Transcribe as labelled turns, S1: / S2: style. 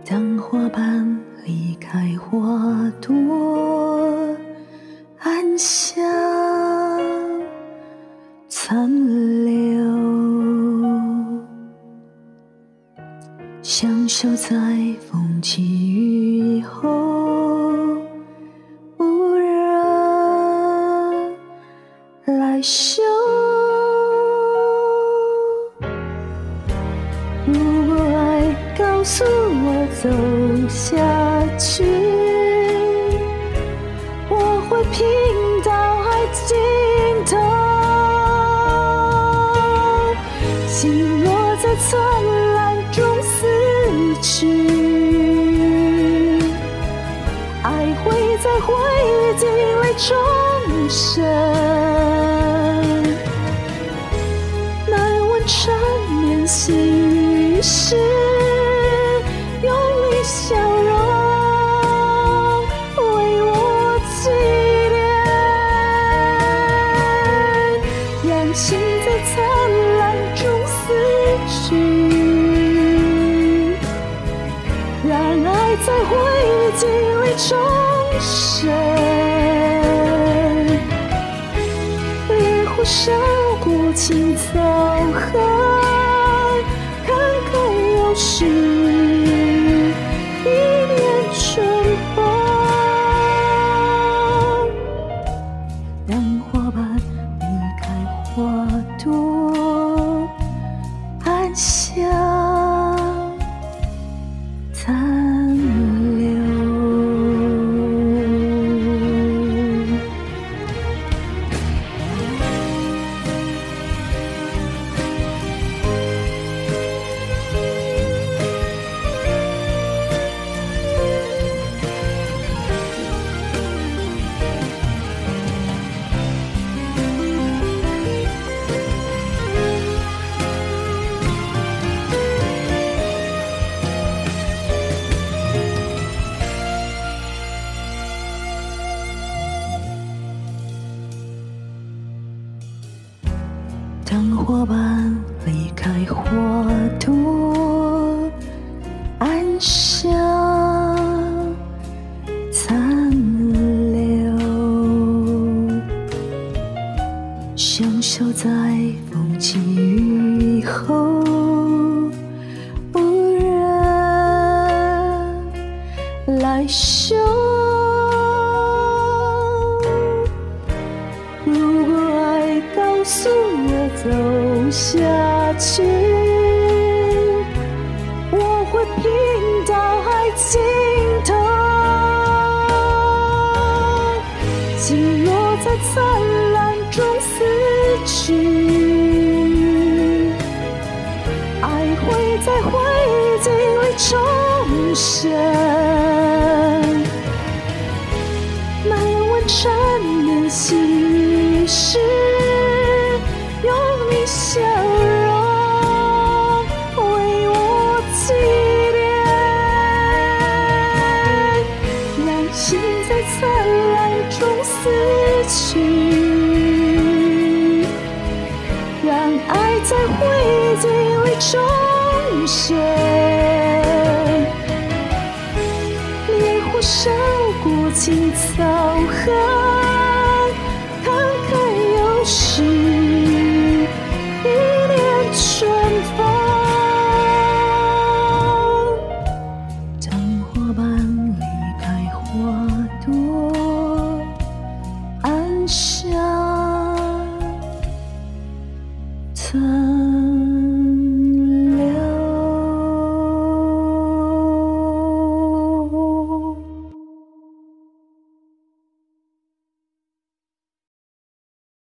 S1: 当花瓣离开花朵，暗香残留，享受在风起雨后，无人来嗅。如果爱告诉我走下去，我会拼到海尽头，心若在灿烂中死去，爱会在灰烬里重生，难问缠绵细雨时，用你笑容为我祭奠，让心在灿烂中死去，让爱在灰烬里重生，烈火烧过青草痕，坎坷又是一年春风。当花瓣离开花朵，暗香残留。当花瓣离开花朵，暗香残留，享受在风起雨后，无人来嗅。如果爱告诉我走下去，我会拼到海尽头，心若在灿烂中死去，爱会在灰烬里重生，难问缠绵细雨时，用你笑容为我祭奠，让心在灿烂中死去，让爱在灰烬里重生，烈火烧过青草痕，坎坷又是一年春风。当花瓣离开花朵，